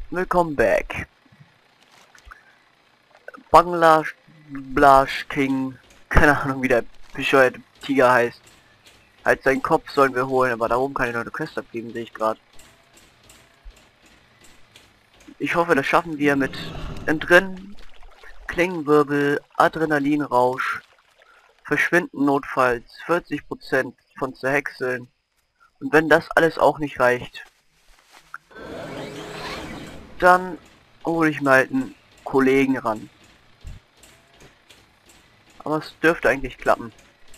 Willkommen back. Bangladesh King, keine Ahnung wie der bescheuerte Tiger heißt. Halt seinen Kopf sollen wir holen, aber da oben kann ich noch eine Quest abgeben, sehe ich gerade. Ich hoffe, das schaffen wir mit Entrinnen, Klingenwirbel, Adrenalinrausch, Verschwinden notfalls, 40% von Zerhäckseln. Und wenn das alles auch nicht reicht, dann hole ich mir halt einen Kollegen ran. Aber es dürfte eigentlich klappen.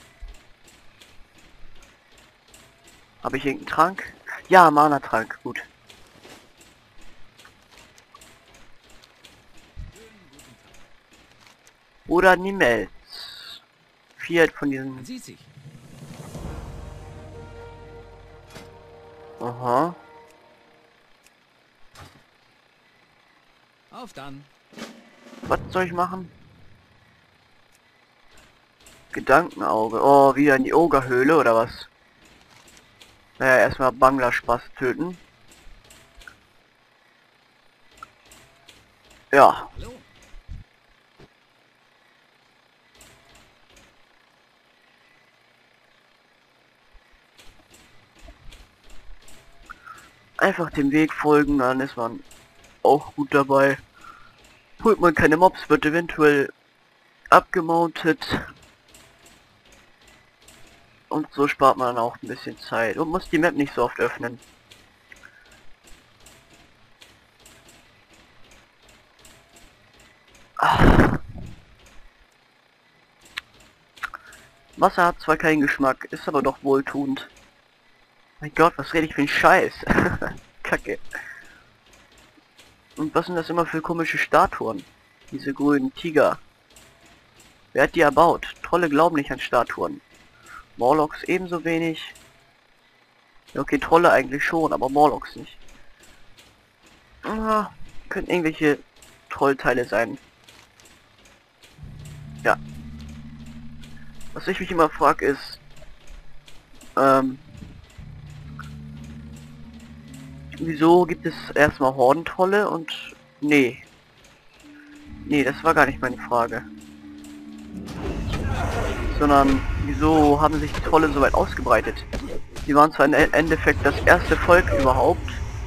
Habe ich irgendeinen Trank? Ja, Mana-Trank, gut. Oder Nimels. 4 von diesen... Man sieht sich. Aha. Auf dann. Was soll ich machen? Gedankenauge. Oh, wieder in die Ogerhöhle oder was? Naja, erstmal Bangla-Spaß töten. Ja. Hallo. Einfach dem Weg folgen, dann ist man auch gut dabei. Holt man keine Mobs, wird eventuell abgemountet. Und so spart man auch ein bisschen Zeit und muss die Map nicht so oft öffnen. Ach. Wasser hat zwar keinen Geschmack, ist aber doch wohltuend. Mein Gott, was rede ich für ein Scheiß? Kacke. Und was sind das immer für komische Statuen? Diese grünen Tiger. Wer hat die erbaut? Trolle glauben nicht an Statuen. Morlocks ebenso wenig. Ja, okay, Trolle eigentlich schon, aber Morlocks nicht. Ah, können irgendwelche Trollteile sein. Ja. Was ich mich immer frage ist, wieso gibt es erstmal Hordentrolle und... Nee. Nee, das war gar nicht meine Frage. Sondern, wieso haben sich die Trolle so weit ausgebreitet? Die waren zwar im Endeffekt das erste Volk überhaupt.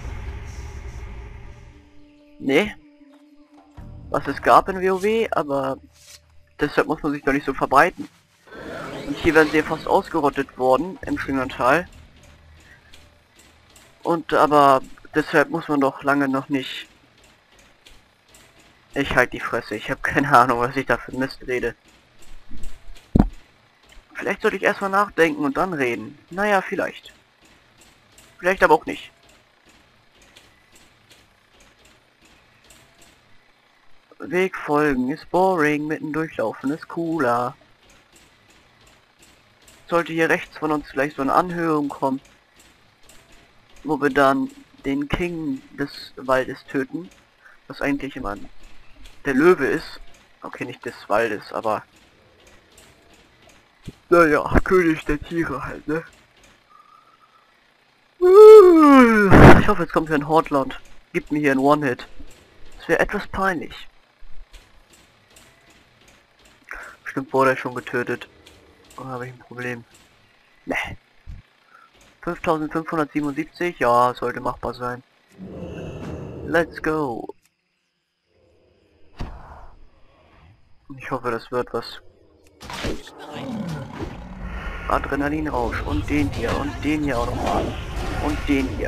Nee. Was es gab in WoW, aber deshalb muss man sich doch nicht so verbreiten. Und hier werden sie fast ausgerottet worden im Schlingental. Und aber deshalb muss man doch lange noch nicht... Ich halt die Fresse, ich habe keine Ahnung, was ich da für Mist rede. Vielleicht sollte ich erstmal nachdenken und dann reden. Naja, vielleicht. Vielleicht aber auch nicht. Weg folgen ist boring, mitten durchlaufen ist cooler. Sollte hier rechts von uns gleich so eine Anhöhung kommen, wo wir dann den King des Waldes töten, was eigentlich immer der Löwe ist. Okay, nicht des Waldes, aber... Naja, König der Tiere halt, ne? Ich hoffe, jetzt kommt hier ein Hordland. Gibt mir hier einen One-Hit. Das wäre etwas peinlich. Bestimmt wurde er schon getötet. Oder habe ich ein Problem? Ne. 5577, ja, sollte machbar sein. Let's go. Ich hoffe, das wird was. Adrenalinrausch und den hier auch noch mal. Und den hier.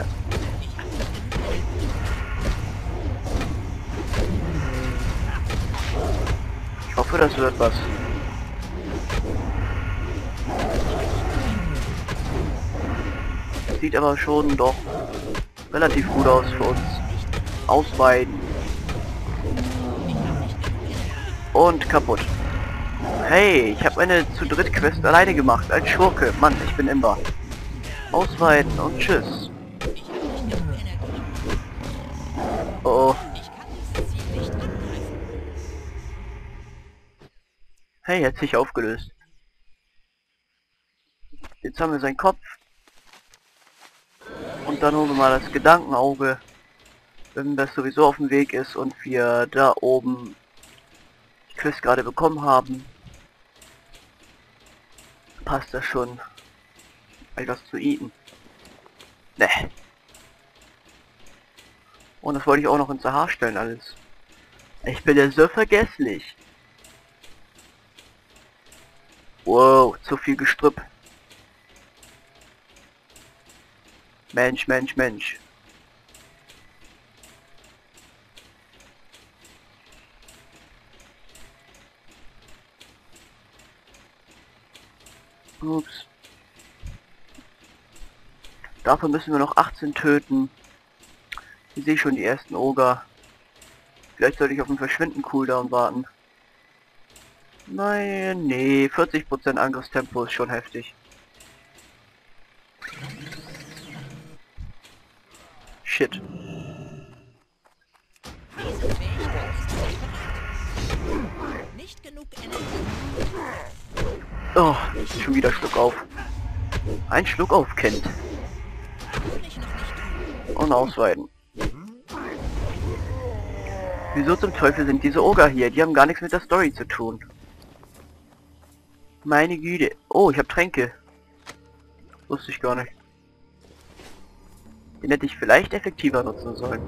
Ich hoffe, das wird was. Sieht aber schon doch relativ gut aus für uns. Ausweiden. Und kaputt. Hey, ich habe eine zu dritt Quest alleine gemacht, als Schurke. Mann, ich bin Imber. Ausweiten und tschüss. Oh. Hey, hat sich aufgelöst. Jetzt haben wir seinen Kopf. Und dann holen wir mal das Gedankenauge. Wenn das sowieso auf dem Weg ist und wir da oben die Quest gerade bekommen haben, passt das schon. Etwas zu eaten. Ne. Und das wollte ich auch noch ins Haar stellen alles. Ich bin ja so vergesslich. Wow, zu viel Gestrüpp. Mensch, Mensch, Mensch. Ups. Dafür müssen wir noch 18 töten. Ich sehe schon die ersten Oger. Vielleicht sollte ich auf den Verschwinden-Cooldown warten. Nein, nee, 40% Angriffstempo ist schon heftig. Shit. Diese Fähigkeit ist nicht bereit. Nicht genug Energie. Oh, schon wieder Schluck auf. Ein Schluck auf kennt. Kann ich noch nicht tun. Und ausweiten. Wieso zum Teufel sind diese Oger hier? Die haben gar nichts mit der Story zu tun. Meine Güte. Oh, ich habe Tränke. Wusste ich gar nicht. Den hätte ich vielleicht effektiver nutzen sollen.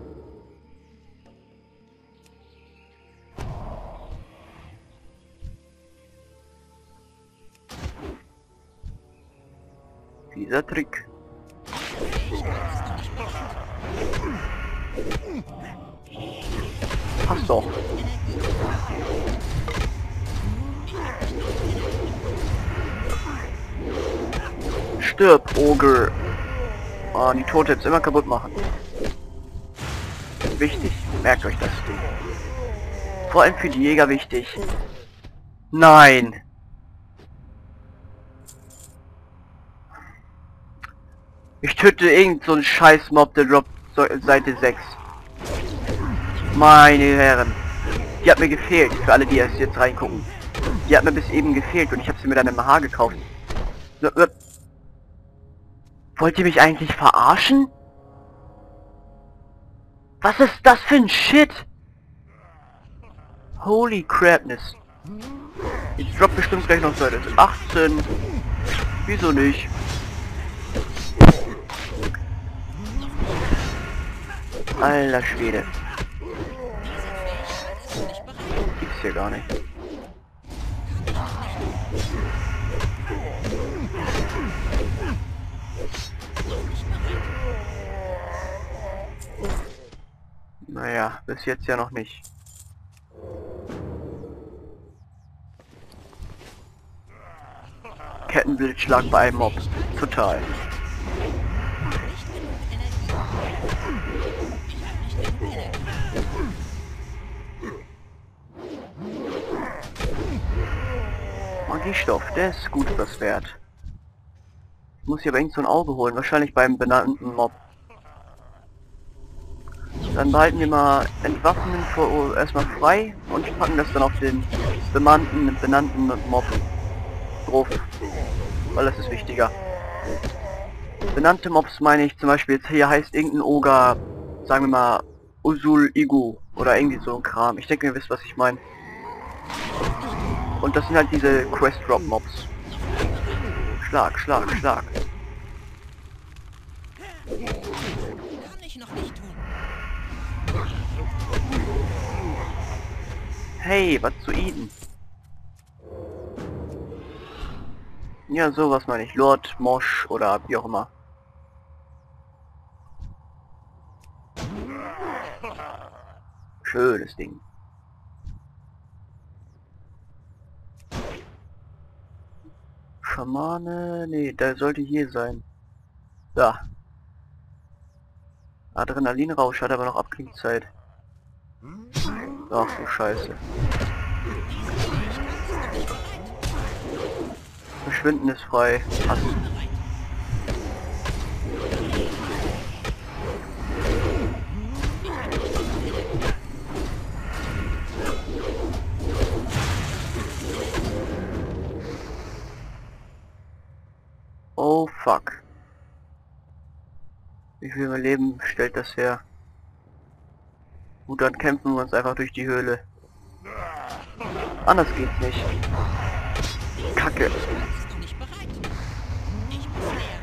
Dieser Trick. Passt doch. Stirb, Oger. Oh, die Totems immer kaputt machen. Wichtig, merkt euch das Ding. Vor allem für die Jäger wichtig. Nein! Ich töte irgend so einen scheiß Mob, der droppt Seite 6. Meine Herren. Die hat mir gefehlt, für alle, die erst jetzt reingucken. Die hat mir bis eben gefehlt und ich habe sie mit einem Haar gekauft. Wollt ihr mich eigentlich verarschen? Was ist das für ein Shit? Holy crapness. Ich drop bestimmt gleich noch Seite 18. Wieso nicht? Alter Schwede. Gibt's hier gar nicht. Naja, bis jetzt ja noch nicht. Kettenblitzschlag bei einem Mob. Total. Magiestoff, der ist gut was wert. Muss ich aber irgend so ein Auge holen, wahrscheinlich beim benannten Mob. Dann behalten wir mal Entwaffnen erstmal frei und packen das dann auf den benannten Mob drauf. Weil das ist wichtiger. Benannte Mobs meine ich zum Beispiel jetzt hier heißt irgendein Oger, sagen wir mal Usul Igu oder irgendwie so ein Kram. Ich denke ihr wisst was ich meine. Und das sind halt diese Quest Drop Mobs. Schlag, Schlag, Schlag. Kann ich noch nicht tun. Hey, was zu eaten? Ja, sowas meine ich. Lord, Mosch oder wie auch immer. Schönes Ding. Schamane, nee, der sollte hier sein. Da. Adrenalinrausch hat aber noch Abklingzeit. Ach du Scheiße. Verschwinden ist frei. Passt. Oh fuck. Wie viel Leben stellt das her? Gut, dann kämpfen wir uns einfach durch die Höhle. Anders geht's nicht. Kacke. Ist noch nicht bereit. Ich muss näher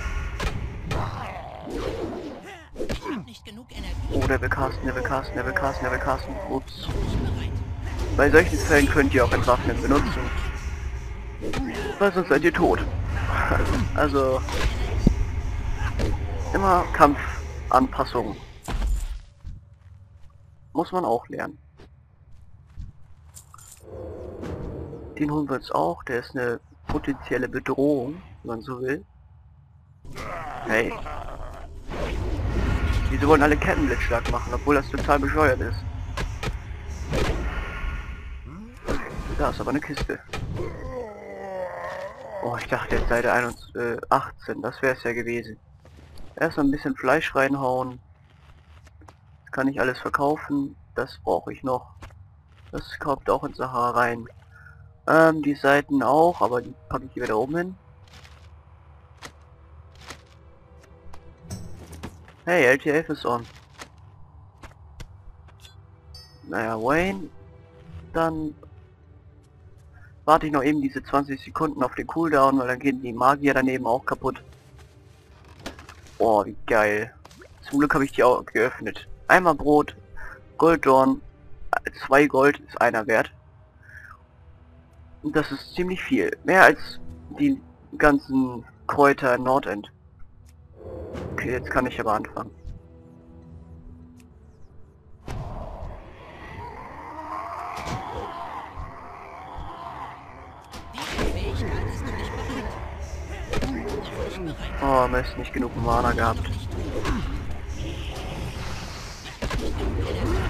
ran. Ich habe nicht genug Energie. Oh, der will casten, der will casten, der will casten, der will casten. Ups. Nicht bereit. Bei solchen Fällen könnt ihr auch Entwaffnen benutzen. Weil sonst seid ihr tot. Also immer Kampfanpassung. Muss man auch lernen. Den holen wir uns auch. Der ist eine potenzielle Bedrohung, wenn man so will. Hey. Wieso wollen alle Kettenblitzschlag machen, obwohl das total bescheuert ist? Da ist aber eine Kiste. Oh, ich dachte jetzt Seite 18, das wäre es ja gewesen. Erst mal ein bisschen Fleisch reinhauen. Das kann ich alles verkaufen. Das brauche ich noch. Das kommt auch in Sahara rein. Die Seiten auch, aber die packe ich hier wieder oben hin. Hey, LTF ist on. Naja, Wayne. Dann warte ich noch eben diese 20 Sekunden auf den Cooldown, weil dann gehen die Magier daneben auch kaputt. Oh, wie geil. Zum Glück habe ich die auch geöffnet. Einmal Brot, Golddorn, 2 Gold ist einer wert. Und das ist ziemlich viel. Mehr als die ganzen Kräuter in Nordend. Okay, jetzt kann ich aber anfangen. Diese Fähigkeit ist noch nicht bereit. Noch nicht bereit. Oh, Mist, nicht genug Mana gehabt. Nicht tun. Nicht genug Energie.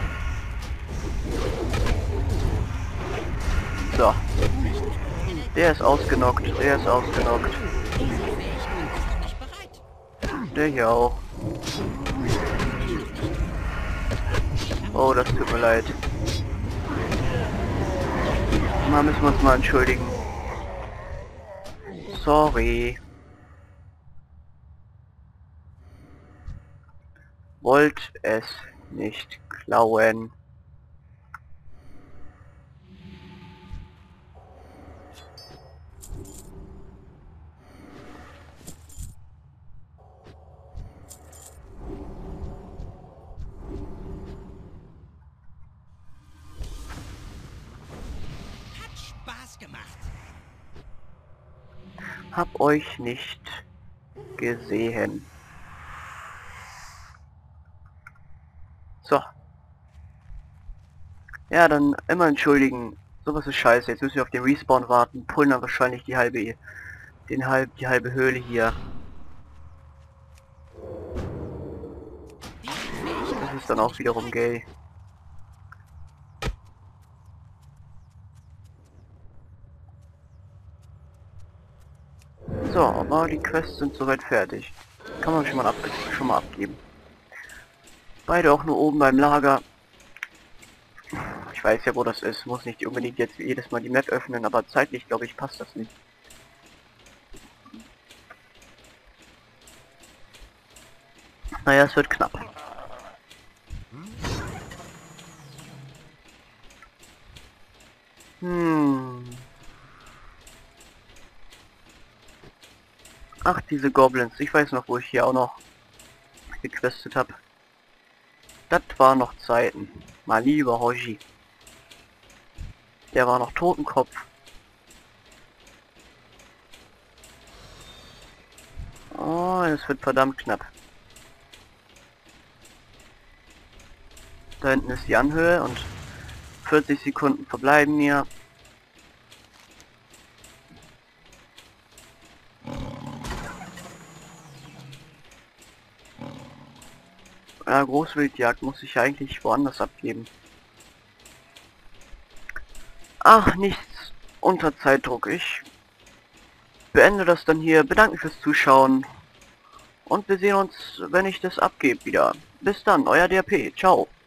So, Nicht genug Energie. der ist ausgenockt, der ist ausgenockt. Diese Fähigkeit ist noch nicht bereit. Der hier auch. Oh, das tut mir leid. Mal müssen wir uns mal entschuldigen. Sorry. Wollt es nicht klauen. Hat Spaß gemacht. Hab euch nicht gesehen. So. Ja, dann immer entschuldigen. Sowas ist scheiße. Jetzt müssen wir auf den Respawn warten. Pullen dann wahrscheinlich die halbe Höhle hier. Diese Fähigkeit Das ist dann auch wiederum gay. So, aber die Quests sind soweit fertig. Kann man schon mal abgeben. Beide auch nur oben beim Lager. Ich weiß ja, wo das ist. Muss nicht unbedingt jetzt jedes Mal die Map öffnen, aber zeitlich, glaube ich, passt das nicht. Naja, es wird knapp. Ach, diese Goblins. Ich weiß noch, wo ich hier auch noch gequestet habe. Das war noch Zeiten. Mein lieber Hoshi. Der war noch Totenkopf. Oh, es wird verdammt knapp. Da hinten ist die Anhöhe und 40 Sekunden verbleiben mir. Ja, Großwildjagd muss ich eigentlich woanders abgeben. Ach, nichts unter Zeitdruck. Ich beende das dann hier. Bedanke mich fürs Zuschauen. Und wir sehen uns, wenn ich das abgebe, wieder. Bis dann, euer DRP. Ciao.